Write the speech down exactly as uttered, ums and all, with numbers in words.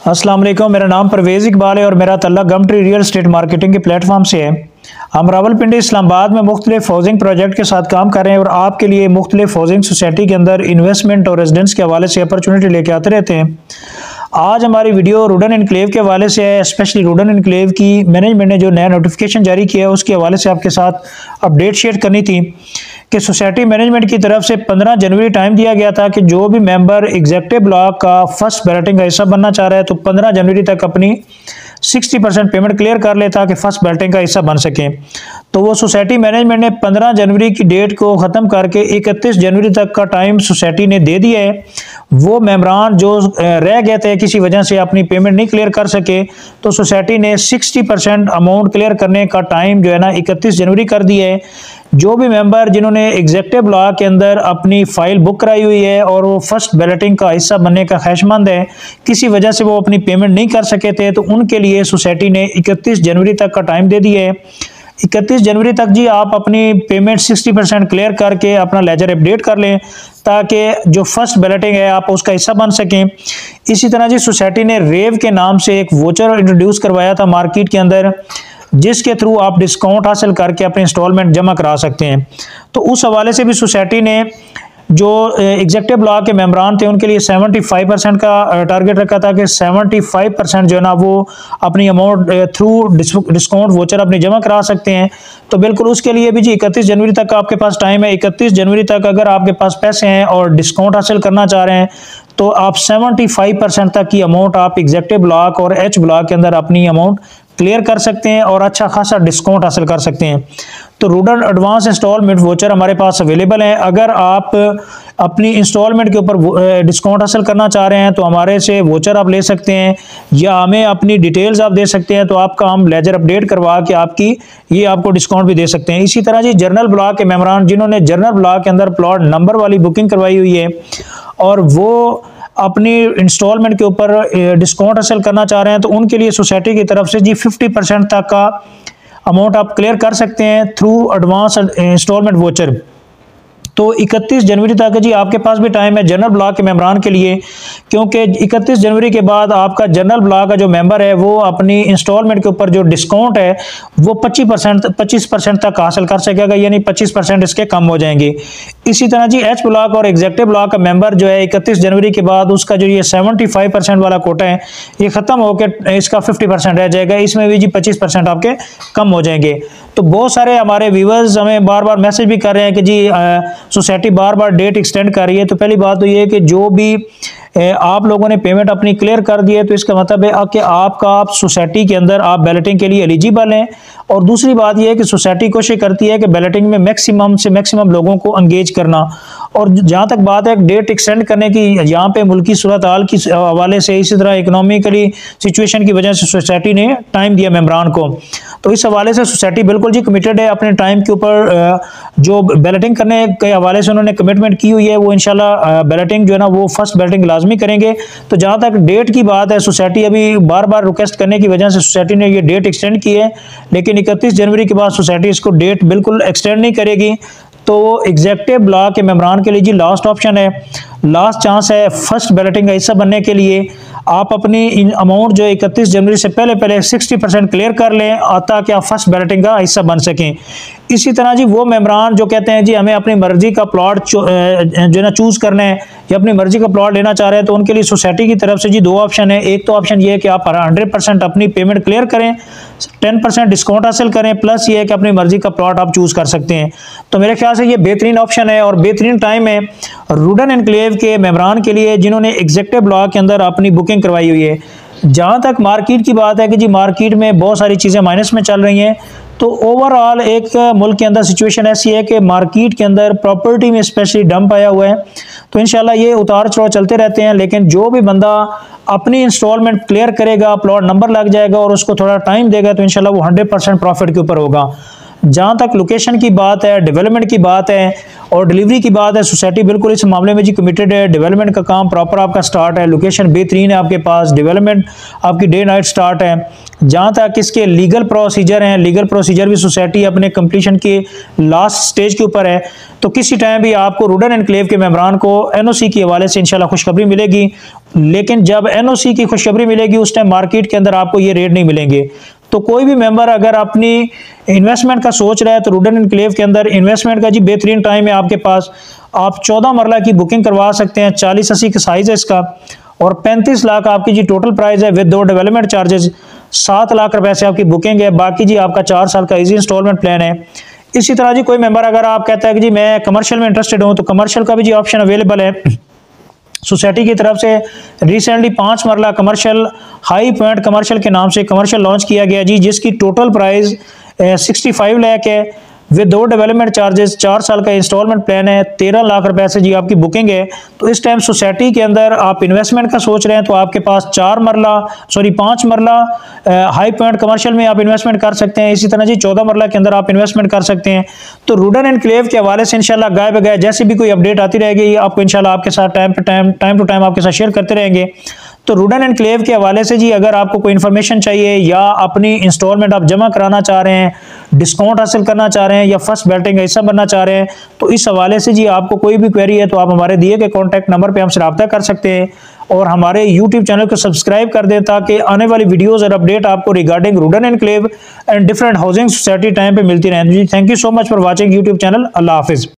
अस्सलाम वालेकुम, मेरा नाम परवेज़ इकबाल है और मेरा तल्लुक़ गमट्री रियल एस्टेट मार्केटिंग के प्लेटफॉर्म से है। हम रावलपिंडी इस्लामाबाद में मुख्तलिफ हाउसिंग प्रोजेक्ट के साथ काम कर रहे हैं और आपके लिए मुख्तलिफ हाउसिंग सोसाइटी के अंदर इन्वेस्टमेंट और रेजिडेंस के हवाले से अपॉर्चुनिटी लेके आते रहते हैं। आज हमारी वीडियो रूडन इनक्लेव के हवाले से है। स्पेशली रूडन इनक्लेव की मैनेजमेंट ने जो नया नोटिफिकेशन जारी किया है उसके हवाले से आपके साथ अपडेट शेयर करनी थी कि सोसाइटी मैनेजमेंट की तरफ से पंद्रह जनवरी टाइम दिया गया था कि जो भी मेंबर एग्जेक्टिव ब्लॉक का फर्स्ट बैलेटिंग का हिस्सा बनना चाह रहा है तो पंद्रह जनवरी तक अपनी साठ परसेंट पेमेंट क्लियर कर ले ताकि फर्स्ट बैलेटिंग का हिस्सा बन सके। तो वो सोसाइटी मैनेजमेंट ने पंद्रह जनवरी की डेट को ख़त्म करके इकतीस जनवरी तक का टाइम सोसाइटी ने दे दिया है। वो मेंबरान जो रह गए थे किसी वजह से अपनी पेमेंट नहीं क्लियर कर सके तो सोसाइटी ने साठ परसेंट अमाउंट क्लियर करने का टाइम जो है ना इकतीस जनवरी कर दिया है। जो भी मेंबर जिन्होंने एग्जेक्टिव ब्लॉक के अंदर अपनी फाइल बुक कराई हुई है और वो फर्स्ट बैलेटिंग का हिस्सा बनने का ख्वाहिशमंद है, किसी वजह से वो अपनी पेमेंट नहीं कर सके थे, तो उनके लिए सोसाइटी ने इकतीस जनवरी तक का टाइम दे दिया है। इकतीस जनवरी तक जी आप अपनी पेमेंट साठ परसेंट क्लियर करके अपना लेजर अपडेट कर लें ताकि जो फर्स्ट बैलेटिंग है आप उसका हिस्सा बन सकें। इसी तरह जी सोसाइटी ने रेव के नाम से एक वोचर इंट्रोड्यूस करवाया था मार्केट के अंदर, जिसके थ्रू आप डिस्काउंट हासिल करके अपने इंस्टॉलमेंट जमा करा सकते हैं। तो उस हवाले से भी सोसाइटी ने जो एग्जेक्टिव ब्लॉक के मेंबरान थे उनके लिए पचहत्तर परसेंट का टारगेट रखा था कि पचहत्तर परसेंट जो है ना वो अपनी अमाउंट थ्रू डिस्काउंट वोचर अपनी जमा करा सकते हैं। तो बिल्कुल उसके लिए भी जी इकतीस जनवरी तक आपके पास टाइम है। इकतीस जनवरी तक अगर आपके पास पैसे हैं और डिस्काउंट हासिल करना चाह रहे हैं तो आप पचहत्तर परसेंट तक की अमाउंट आप एग्जेक्टिव ब्लॉक और एच ब्लॉक के अंदर अपनी अमाउंट क्लियर कर सकते हैं और अच्छा खासा डिस्काउंट हासिल कर सकते हैं। तो रूडन एडवांस इंस्टॉलमेंट वोचर हमारे पास अवेलेबल हैं। अगर आप अपनी इंस्टॉलमेंट के ऊपर डिस्काउंट हासिल करना चाह रहे हैं तो हमारे से वोचर आप ले सकते हैं या हमें अपनी डिटेल्स आप दे सकते हैं, तो आपका हम लेजर अपडेट करवा के आपकी ये आपको डिस्काउंट भी दे सकते हैं। इसी तरह जी जनरल ब्लॉक के मेंबरान जिन्होंने जनरल ब्लॉक के अंदर प्लॉट नंबर वाली बुकिंग करवाई हुई है और वो अपनी इंस्टॉलमेंट के ऊपर डिस्काउंट हासिल करना चाह रहे हैं तो उनके लिए सोसाइटी की तरफ से जी पचास परसेंट तक का अमाउंट आप क्लियर कर सकते हैं थ्रू एडवांस इंस्टॉलमेंट वोचर। तो इकतीस जनवरी तक जी आपके पास भी टाइम है जनरल ब्लॉक के मेंबरान के लिए, क्योंकि इकतीस जनवरी के बाद आपका जनरल ब्लॉक का जो मेंबर है वो अपनी इंस्टॉलमेंट के ऊपर जो डिस्काउंट है वो पच्चीस परसेंट पच्चीस परसेंट तक हासिल कर सकेगा, यानी पच्चीस परसेंट इसके कम हो जाएंगे। इसी तरह जी एच ब्लॉक और एग्जेक्टिव ब्लॉक का मेंबर जो है इकतीस जनवरी के बाद उसका जो ये पचहत्तर परसेंट वाला कोटा है ये खत्म होकर इसका पचास परसेंट रह जाएगा, इसमें भी जी पच्चीस परसेंट आपके कम हो जाएंगे। तो बहुत सारे हमारे व्यूवर्स हमें बार बार मैसेज भी कर रहे हैं कि जी सोसाइटी बार बार डेट एक्सटेंड कर रही है। तो पहली बात तो ये है कि जो भी आप लोगों ने पेमेंट अपनी क्लियर कर दी है तो इसका मतलब है कि आपका आप सोसाइटी के अंदर आप बैलेटिंग के लिए एलिजिबल हैं। और दूसरी बात यह है कि सोसाइटी कोशिश करती है कि बैलेटिंग में मैक्सिमम से मैक्सिमम लोगों को एंगेज करना। और जहाँ तक बात है डेट एक्सटेंड करने की, यहाँ पे मुल्की सूरत हाल की हवाले से इसी तरह इकोनॉमिकली सिचुएशन की वजह से सोसाइटी ने टाइम दिया मेंबरान को, तो इस हवाले से सोसाइटी बिल्कुल जी कमिटेड है अपने टाइम के ऊपर। जो बैलेटिंग करने के हवाले से उन्होंने कमिटमेंट की हुई है वो इंशाल्लाह बैलेटिंग जो है ना वो फर्स्ट बैलेटिंग लाजमी करेंगे। तो जहाँ तक डेट की बात है सोसाइटी अभी बार बार रिक्वेस्ट करने की वजह से सोसाइटी ने ये डेट एक्सटेंड की है, लेकिन इकतीस जनवरी के बाद सोसाइटी इसको डेट बिल्कुल एक्सटेंड नहीं करेगी। तो एग्जेक्टिव ब्लॉक के मेंबरान के लिए जी लास्ट ऑप्शन है, लास्ट चांस है फर्स्ट बैलेटिंग का हिस्सा बनने के लिए। आप अपनी अमाउंट जो इकतीस जनवरी से पहले पहले साठ परसेंट क्लियर कर लें ताकि आप फर्स्ट बैलेटिंग का हिस्सा बन सकें। इसी तरह जी वो मेंबरान जो कहते हैं जी हमें अपनी मर्जी का प्लॉट जो है ना चूज़ करना है या अपनी मर्जी का प्लॉट लेना चाह रहे हैं तो उनके लिए सोसाइटी की तरफ से जी दो ऑप्शन है। एक तो ऑप्शन ये है कि आप हंड्रेड परसेंट अपनी पेमेंट क्लियर करें, टेन परसेंट डिस्काउंट हासिल करें, प्लस ये है कि अपनी मर्जी का प्लॉट आप चूज़ कर सकते हैं। तो मेरे ख्याल से ये बेहतरीन ऑप्शन है और बेहतरीन टाइम है रूडन एनक्लेव के मेंबरान के लिए जिन्होंने एग्जेक्टिव ब्लॉक के अंदर अपनी बुकिंग करवाई हुई है। जहाँ तक मार्केट की बात है कि जी मार्केट में बहुत सारी चीज़ें माइनस में चल रही हैं, तो ओवरऑल एक मुल्क के अंदर सिचुएशन ऐसी है कि मार्केट के अंदर प्रॉपर्टी में स्पेशली डंप आया हुआ है। तो इंशाल्लाह ये उतार चढ़ाव चलते रहते हैं, लेकिन जो भी बंदा अपनी इंस्टॉलमेंट क्लियर करेगा, प्लॉट नंबर लग जाएगा और उसको थोड़ा टाइम देगा तो इंशाल्लाह वो हंड्रेड परसेंट प्रॉफिट के ऊपर होगा। जहाँ तक लोकेशन की बात है, डेवलपमेंट की बात है और डिलीवरी की बात है, सोसाइटी बिल्कुल इस मामले में जी कमिटेड है। डेवलपमेंट का काम प्रॉपर आपका स्टार्ट है, लोकेशन बेहतरीन है आपके पास, डेवलपमेंट आपकी डे नाइट स्टार्ट है। जहाँ तक इसके लीगल प्रोसीजर हैं, लीगल प्रोसीजर भी सोसाइटी अपने कंप्लीशन के लास्ट स्टेज के ऊपर है। तो किसी टाइम भी आपको रूडन एनक्लेव के मेंबरान को एनओसी के हवाले से इंशाल्लाह खुशखबरी मिलेगी, लेकिन जब एनओसी की खुशखबरी मिलेगी उस टाइम मार्केट के अंदर आपको ये रेट नहीं मिलेंगे। तो कोई भी मेंबर अगर अपनी इन्वेस्टमेंट का सोच रहा है तो रूडन एनक्लेव के अंदर इन्वेस्टमेंट का जी बेहतरीन टाइम है आपके पास। आप चौदह मरला की बुकिंग करवा सकते हैं, चालीस अस्सी का साइज है इसका, और पैंतीस लाख आपकी जी टोटल प्राइस है विद दो डेवलपमेंट चार्जेस। सात लाख रुपए से आपकी बुकिंग है, बाकी जी आपका चार साल का इजी इंस्टॉलमेंट प्लान है। इसी तरह जी कोई मेंबर अगर आप कहता है कि जी मैं कमर्शियल में इंटरेस्टेड हूँ तो कमर्शियल का भी जी ऑप्शन अवेलेबल है। सोसाइटी की तरफ से रिसेंटली पाँच मरला कमर्शियल हाई पॉइंट कमर्शियल के नाम से कमर्शियल लॉन्च किया गया जी, जिसकी total price sixty five lakh है विद दो डेवलपमेंट चार्जेस, चार साल का इंस्टॉलमेंट प्लान है, तेरह लाख रुपए से जी आपकी बुकिंग है। तो इस टाइम सोसाइटी के अंदर आप इन्वेस्टमेंट का सोच रहे हैं तो आपके पास चार मरला सॉरी पाँच मरला हाई पॉइंट कमर्शियल में आप इन्वेस्टमेंट कर सकते हैं। इसी तरह जी चौदह मरला के अंदर आप इन्वेस्टमेंट कर सकते हैं। तो रूडन एनक्लेव के हवाले से इंशाल्लाह गाय बगाए जैसे भी कोई अपडेट आती रहेगी आपको इंशाल्लाह आपके साथ टाइम पे टाइम टाइम टू टाइम आपके साथ शेयर करते रहेंगे। तो रूडन एनक्लेव के हवाले से जी अगर आपको कोई इन्फॉर्मेशन चाहिए या अपनी इंस्टॉलमेंट आप जमा कराना चाह रहे हैं, डिस्काउंट हासिल करना चाह रहे हैं या फर्स्ट बैटिंग का हिस्सा बनना चाह रहे हैं, तो इस हवाले से जी आपको कोई भी क्वेरी है तो आप हमारे दिए गए कॉन्टैक्ट नंबर पे हमसे रब्ता कर सकते हैं और हमारे यूट्यूब चैनल को सब्सक्राइब कर दें ताकि आने वाली वीडियोज़ और अपडेट आपको regarding Rudn enclave and different housing society time पर मिलती रहें। जी thank you so much for watching YouTube channel. अल्लाह हाफिज़।